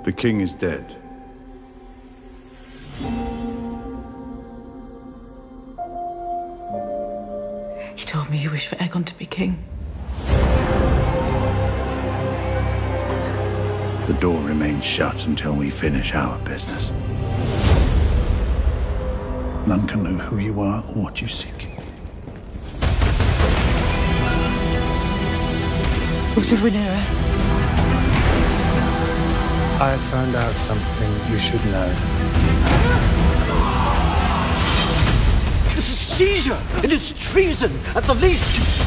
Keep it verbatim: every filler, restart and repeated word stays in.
The king is dead. He told me you wish for Aegon to be king. The door remains shut until we finish our business. None can know who you are or what you seek. What of Rhaenyra? I have found out something you should know. This is seizure! It is treason, at the least!